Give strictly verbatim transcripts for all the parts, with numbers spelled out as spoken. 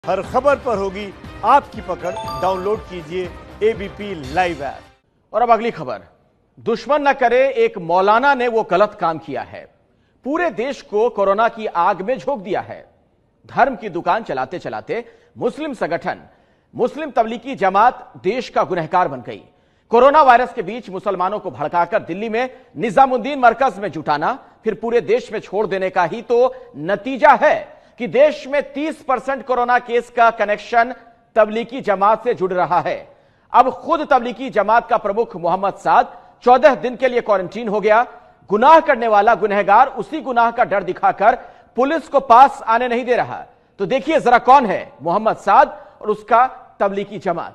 हर खबर पर होगी आपकी पकड़। डाउनलोड कीजिए एबीपी लाइव ऐप। और अब अगली खबर, दुश्मन न करे, एक मौलाना ने वो गलत काम किया है, पूरे देश को कोरोना की आग में झोंक दिया है। धर्म की दुकान चलाते चलाते मुस्लिम संगठन मुस्लिम तबलीगी जमात देश का गुनहगार बन गई। कोरोना वायरस के बीच मुसलमानों को भड़काकर दिल्ली में निजामुद्दीन मरकज में जुटाना, फिर पूरे देश में छोड़ देने का ही तो नतीजा है कि देश में तीस परसेंट कोरोना केस का कनेक्शन तबलीगी जमात से जुड़ रहा है। अब खुद तबलीगी जमात का प्रमुख मोहम्मद साद चौदह दिन के लिए क्वारंटीन हो गया। गुनाह करने वाला गुनहगार उसी गुनाह का डर दिखाकर पुलिस को पास आने नहीं दे रहा। तो देखिए जरा कौन है मोहम्मद साद और उसका तबलीगी जमात।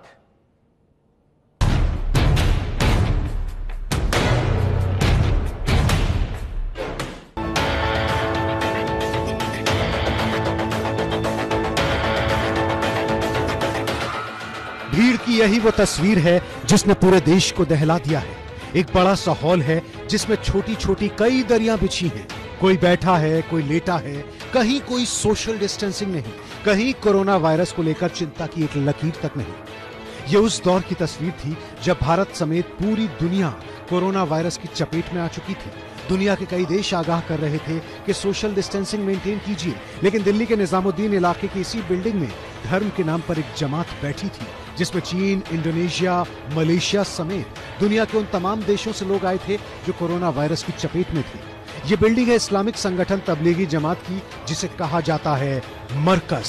भीड़ की यही वो तस्वीर है जिसने पूरे देश को दहला दिया है। एक बड़ा सा हॉल है जिसमें छोटी छोटी कई दरियां बिछी हैं। कोई बैठा है, कोई लेटा है, कहीं कोई सोशल डिस्टेंसिंग नहीं, कहीं कोरोना वायरस को लेकर चिंता की एक लकीर तक नहीं। ये उस दौर की तस्वीर थी जब भारत समेत पूरी दुनिया कोरोना वायरस की चपेट में आ चुकी थी। दुनिया के कई देश आगाह कर रहे थे कि सोशल डिस्टेंसिंग मेंटेन कीजिए, लेकिन दिल्ली के निजामुद्दीन इलाके की इसी बिल्डिंग में धर्म के नाम पर एक जमात बैठी थी जिसमें चीन, इंडोनेशिया, मलेशिया समेत दुनिया के उन तमाम देशों से लोग आए थे जो कोरोना वायरस की चपेट में थे। ये बिल्डिंग है इस्लामिक संगठन तबलीगी जमात की, जिसे कहा जाता है मरकज।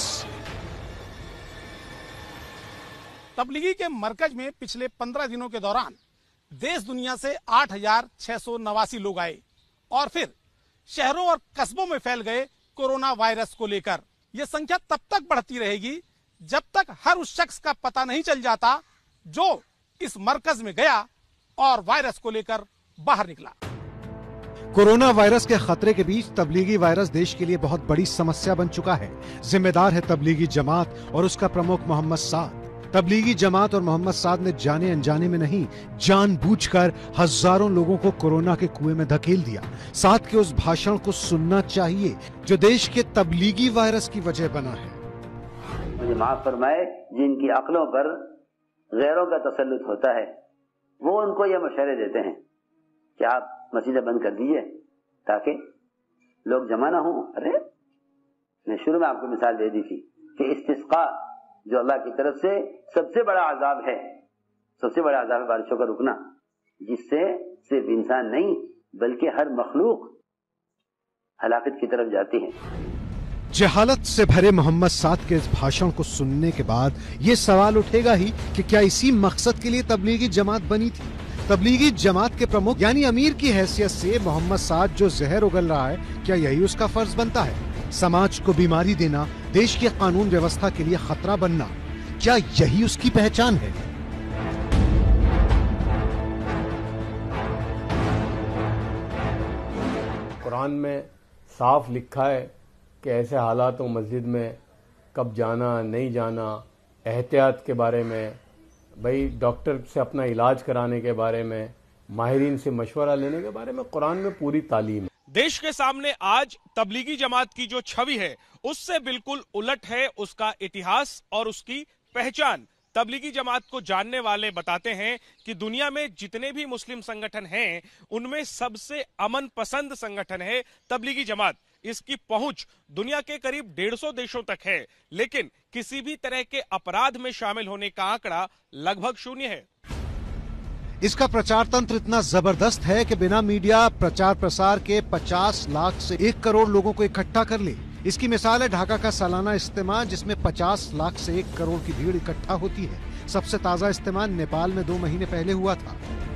तबलीगी के मरकज में पिछले पंद्रह दिनों के दौरान देश दुनिया से आठ हजार छह सौ नवासी लोग आए और फिर शहरों और कस्बों में फैल गए कोरोना वायरस को लेकर। यह संख्या तब तक बढ़ती रहेगी जब तक हर उस शख्स का पता नहीं चल जाता जो इस मरकज में गया और वायरस को लेकर बाहर निकला। कोरोना वायरस के खतरे के बीच तबलीगी वायरस देश के लिए बहुत बड़ी समस्या बन चुका है। जिम्मेदार है तबलीगी जमात और उसका प्रमुख मोहम्मद साद। तबलीगी जमात और मोहम्मद साद ने जाने अनजाने में नहीं, जानबूझकर हजारों लोगों को कोरोना के कुएं में धकेल दिया। साद के उस भाषण को सुनना चाहिए जो देश के तबलीगी वायरस की वजह बना है। मुझे माफ फरमाए, जिनकी अक्लों पर गैरों का तसल्लुत होता है वो उनको ये मशवरे देते हैं कि आप मस्जिदें बंद कर दीजिए ताकि लोग जमा ना हो। अरे मैं शुरू में आपको मिसाल दे दी थी कि इस्तिस्का जो अल्लाह की तरफ से सबसे बड़ा अजाब है, सबसे बड़ा अजाब है बारिशों का रुकना, जिससे सिर्फ इंसान नहीं बल्कि हर मखलूक हलाकत की तरफ जाती है। जहालत से भरे मोहम्मद साद के इस भाषण को सुनने के बाद ये सवाल उठेगा ही कि क्या इसी मकसद के लिए तबलीगी जमात बनी थी? तबलीगी जमात के प्रमुख यानी अमीर की हैसियत से मोहम्मद साद जो जहर उगल रहा है, क्या यही उसका फर्ज बनता है? समाज को बीमारी देना, देश की कानून व्यवस्था के लिए खतरा बनना, क्या यही उसकी पहचान है? कुरान में साफ लिखा है कि ऐसे हालात में मस्जिद में कब जाना नहीं जाना, एहतियात के बारे में, भाई डॉक्टर से अपना इलाज कराने के बारे में, माहिरीन से मशवरा लेने के बारे में कुरान में पूरी तालीम है। देश के सामने आज तबलीगी जमात की जो छवि है उससे बिल्कुल उलट है उसका इतिहास और उसकी पहचान। तबलीगी जमात को जानने वाले बताते हैं कि दुनिया में जितने भी मुस्लिम संगठन हैं उनमें सबसे अमन पसंद संगठन है तबलीगी जमात। इसकी पहुंच दुनिया के करीब डेढ़ सौ देशों तक है, लेकिन किसी भी तरह के अपराध में शामिल होने का आंकड़ा लगभग शून्य है। इसका प्रचार तंत्र इतना जबरदस्त है कि बिना मीडिया प्रचार प्रसार के पचास लाख से एक करोड़ लोगों को इकट्ठा कर ले। इसकी मिसाल है ढाका का सालाना इज्तिमा जिसमें पचास लाख से एक करोड़ की भीड़ इकट्ठा होती है। सबसे ताजा इज्तिमा नेपाल में दो महीने पहले हुआ था।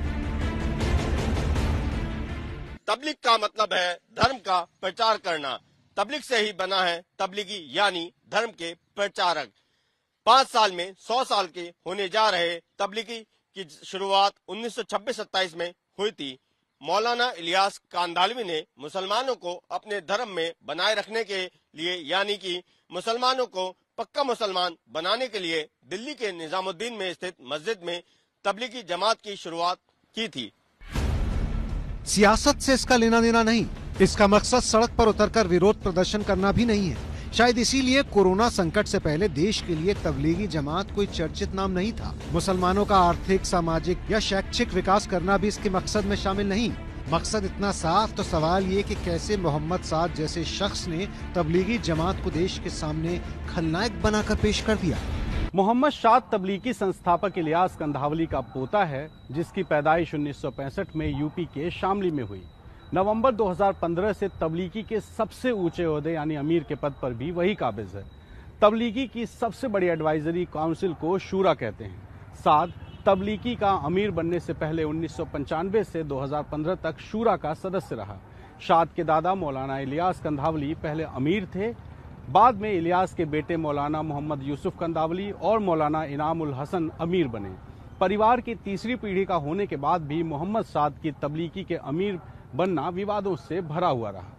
तबलीग का मतलब है धर्म का प्रचार करना। तबलीग से ही बना है तबलीगी यानी धर्म के प्रचारक। पाँच साल में सौ साल के होने जा रहे तबलीगी की शुरुआत उन्नीस सौ छब्बीस सत्ताईस में हुई थी। मौलाना इलियास कांदालवी ने मुसलमानों को अपने धर्म में बनाए रखने के लिए यानी कि मुसलमानों को पक्का मुसलमान बनाने के लिए दिल्ली के निजामुद्दीन में स्थित मस्जिद में तबलीगी जमात की शुरुआत की थी। सियासत से इसका लेना देना नहीं, इसका मकसद सड़क पर उतरकर विरोध प्रदर्शन करना भी नहीं है। शायद इसीलिए कोरोना संकट से पहले देश के लिए तबलीगी जमात कोई चर्चित नाम नहीं था। मुसलमानों का आर्थिक, सामाजिक या शैक्षिक विकास करना भी इसके मकसद में शामिल नहीं। मकसद इतना साफ तो सवाल ये कि कैसे मोहम्मद साद जैसे शख्स ने तबलीगी जमात को देश के सामने खलनायक बनाकर पेश कर दिया। मोहम्मद साद तबलीगी संस्थापक इलियास कंधावली का पोता है, जिसकी पैदाइश उन्नीस सौ पैंसठ में यूपी के शामली में हुई। नवंबर दो हज़ार पंद्रह से तबलीगी के सबसे ऊंचे ओहदे यानी अमीर के पद पर भी वही काबिज है। तबलीगी की सबसे बड़ी एडवाइजरी काउंसिल को शूरा कहते हैं। साद तबलीगी का अमीर बनने से पहले उन्नीस सौ पंचानवे से दो हज़ार पंद्रह तक शूरा का सदस्य रहा। साद के दादा मौलाना इलियास कंधावली पहले अमीर थे, बाद में इलियास के बेटे मौलाना मोहम्मद यूसुफ कंधावली और मौलाना इनामुल हसन अमीर बने। परिवार की तीसरी पीढ़ी का होने के बाद भी मोहम्मद साद की तबलीगी के अमीर बनना विवादों से भरा हुआ रहा।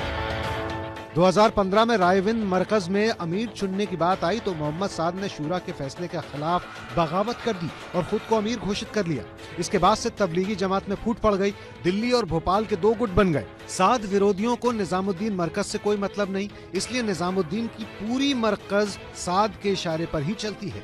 दो हज़ार पंद्रह में रायविंद मरकज में अमीर चुनने की बात आई तो मोहम्मद साद ने शूरा के फैसले के खिलाफ बगावत कर दी और खुद को अमीर घोषित कर लिया। इसके बाद से तबलीगी जमात में फूट पड़ गई। दिल्ली और भोपाल के दो गुट बन गए। साद विरोधियों को निजामुद्दीन मरकज से कोई मतलब नहीं, इसलिए निजामुद्दीन की पूरी मरकज साद के इशारे पर ही चलती है।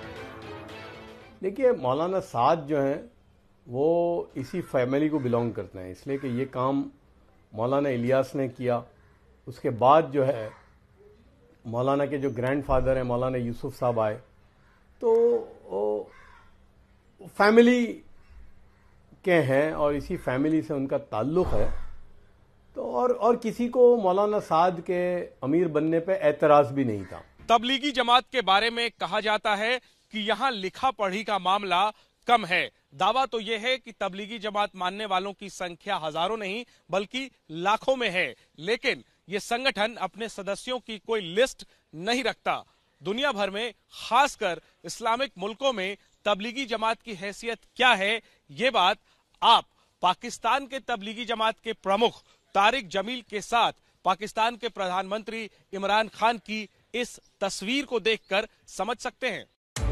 देखिए, मौलाना साद जो है वो इसी फैमिली को बिलोंग करते हैं, इसलिए कि ये काम मौलाना इलियास ने किया। उसके बाद जो है मौलाना के जो ग्रैंडफादर हैं मौलाना यूसुफ साहब आए, तो फैमिली के हैं और इसी फैमिली से उनका ताल्लुक़ है। तो और और किसी को मौलाना साद के अमीर बनने पे एतराज़ भी नहीं था। तबलीगी जमात के बारे में कहा जाता है कि यहाँ लिखा पढ़ी का मामला कम है। दावा तो यह है कि तबलीगी जमात मानने वालों की संख्या हजारों नहीं बल्कि लाखों में है, लेकिन ये संगठन अपने सदस्यों की कोई लिस्ट नहीं रखता। दुनिया भर में, खासकर इस्लामिक मुल्कों में तबलीगी जमात की हैसियत क्या है, ये बात आप पाकिस्तान के तबलीगी जमात के प्रमुख तारिक जमील के साथ पाकिस्तान के प्रधानमंत्री इमरान खान की इस तस्वीर को देखकर समझ सकते हैं।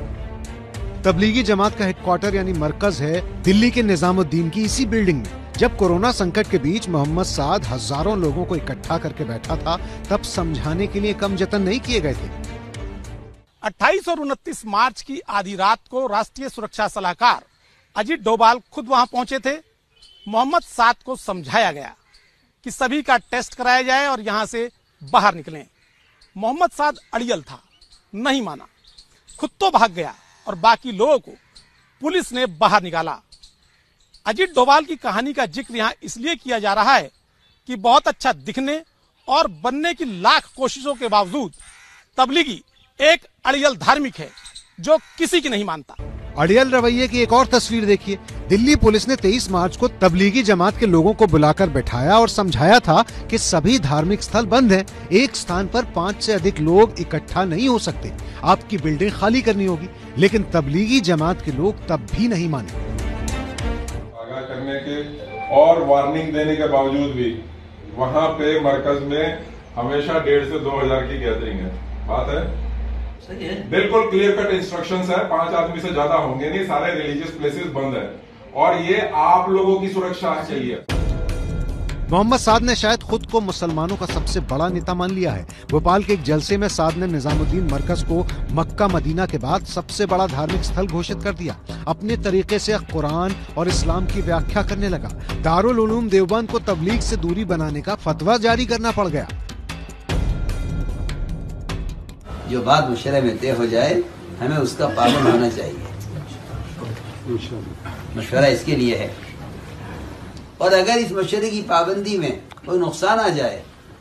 तबलीगी जमात का हेडक्वार्टर यानी मरकज है दिल्ली के निजामुद्दीन की इसी बिल्डिंग में। जब कोरोना संकट के बीच मोहम्मद साद हजारों लोगों को इकट्ठा करके बैठा था, तब समझाने के लिए कम जतन नहीं किए गए थे। अट्ठाईस और उनतीस मार्च की आधी रात को राष्ट्रीय सुरक्षा सलाहकार अजीत डोभाल खुद वहां पहुंचे थे। मोहम्मद साद को समझाया गया कि सभी का टेस्ट कराया जाए और यहां से बाहर निकलें। मोहम्मद साद अड़ियल था, नहीं माना, खुद तो भाग गया और बाकी लोगों को पुलिस ने बाहर निकाला। अजीत डोभाल की कहानी का जिक्र यहाँ इसलिए किया जा रहा है कि बहुत अच्छा दिखने और बनने की लाख कोशिशों के बावजूद तबलीगी एक अड़ियल धार्मिक है जो किसी की नहीं मानता। अड़ियल रवैये की एक और तस्वीर देखिए। दिल्ली पुलिस ने तेईस मार्च को तबलीगी जमात के लोगों को बुलाकर बैठाया और समझाया था कि सभी धार्मिक स्थल बंद हैं। एक स्थान पर पाँच से अधिक लोग इकट्ठा नहीं हो सकते, आपकी बिल्डिंग खाली करनी होगी। लेकिन तबलीगी जमात के लोग तब भी नहीं माने। आगाह करने के और वार्निंग देने के बावजूद भी वहाँ पे मरकज में हमेशा डेढ़ से दो हजार की गैदरिंग है। बात है बिल्कुल क्लियर कट इंस्ट्रक्शंस है, पांच आदमी से ज्यादा होंगे नहीं, सारे रिलीजियस प्लेसेस बंद है और ये आप लोगों की सुरक्षा के लिए। मोहम्मद साद ने शायद खुद को मुसलमानों का सबसे बड़ा नेता मान लिया है। भोपाल के एक जलसे में साद ने निजामुद्दीन मरकज को मक्का मदीना के बाद सबसे बड़ा धार्मिक स्थल घोषित कर दिया। अपने तरीके से कुरान और इस्लाम की व्याख्या करने लगा। दारुल उलूम देवबंद को तबलीग से दूरी बनाने का फतवा जारी करना पड़ गया। जो बात मुशरे में तय हो जाए हमें उसका पाबंद होना चाहिए। मशवरा इसके लिए है और अगर इस मशवरे की पाबंदी में कोई नुकसान आ जाए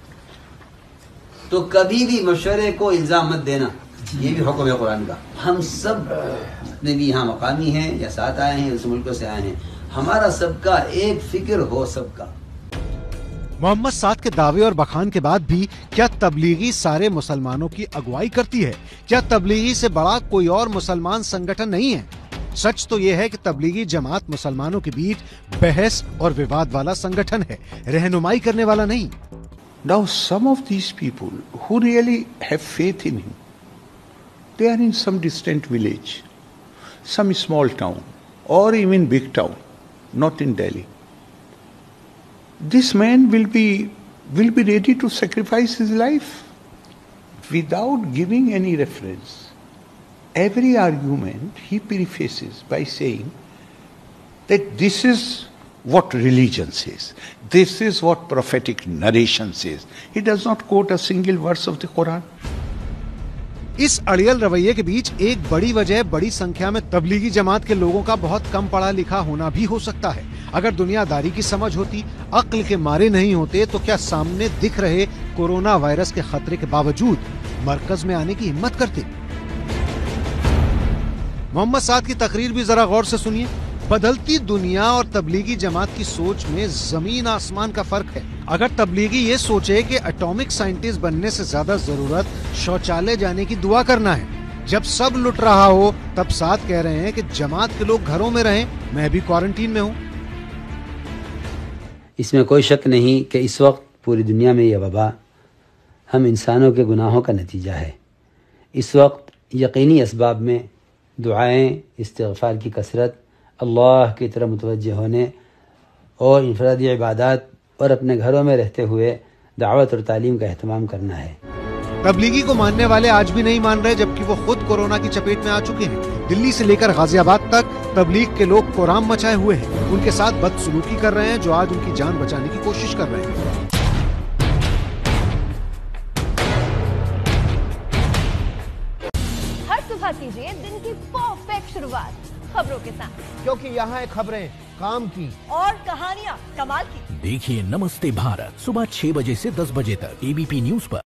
तो कभी भी मशवरे को इल्जाम मत देना। ये भी हुक्म है कुरान का। हम सब जितने भी यहाँ मकामी हैं या साथ आए हैं, उस मुल्कों से आए हैं, हमारा सबका एक फिक्र हो सबका। मोहम्मद साद के दावे और बखान के बाद भी क्या तबलीगी सारे मुसलमानों की अगुवाई करती है? क्या तबलीगी से बड़ा कोई और मुसलमान संगठन नहीं है? सच तो यह है कि तबलीगी जमात मुसलमानों के बीच बहस और विवाद वाला संगठन है, रहनुमाई करने वाला नहीं। Now some of these people who really have faith in him, they are in some distant village, some small town or even big town, not in Delhi. This man will be will be ready to sacrifice his life without giving any reference. Every argument he prefaces by saying that this is what religion says, this is what prophetic narration says. He does not quote a single verse of the Quran. इस अड़ियल रवैये के बीच एक बड़ी वजह बड़ी संख्या में तबलीगी जमात के लोगों का बहुत कम पढ़ा लिखा होना भी हो सकता है। अगर दुनियादारी की समझ होती, अक्ल के मारे नहीं होते, तो क्या सामने दिख रहे कोरोना वायरस के खतरे के बावजूद मरकज में आने की हिम्मत करते? मोहम्मद साद की तकरीर भी जरा गौर से सुनिए। बदलती दुनिया और तबलीगी जमात की सोच में जमीन आसमान का फर्क है। अगर तबलीगी ये सोचे कि एटॉमिक साइंटिस्ट बनने से ज्यादा जरूरत शौचालय जाने की दुआ करना है, जब सब लुट रहा हो, तब साथ कह रहे हैं कि जमात के लोग घरों में रहें, मैं भी क्वारंटीन में हूं। इसमें कोई शक नहीं कि इस वक्त पूरी दुनिया में यह वबा हम इंसानों के गुनाहों का नतीजा है। इस वक्त यकीनी असबाब में दुआएं, इस्तिग़फ़ार की कसरत, अल्लाह की तरफ मुतवज्जे होने और इनफरादी इबादत और अपने घरों में रहते हुए दावत और तालीम का एहतमाम करना है। तबलीगी को मानने वाले आज भी नहीं मान रहे, जबकि वो खुद कोरोना की चपेट में आ चुके हैं। दिल्ली से लेकर गाजियाबाद तक तबलीग के लोग कोराम मचाए हुए हैं। उनके साथ बदसलूकी कर रहे हैं, जो आज उनकी जान बचाने की कोशिश कर रहे हैं। हर सुबह कीजिए दिन की परफेक्ट शुरुआत खबरों के साथ, क्योंकि यहाँ है खबरें काम की और कहानियाँ कमाल की। देखिए नमस्ते भारत सुबह छह बजे से दस बजे तक एबीपी न्यूज पर।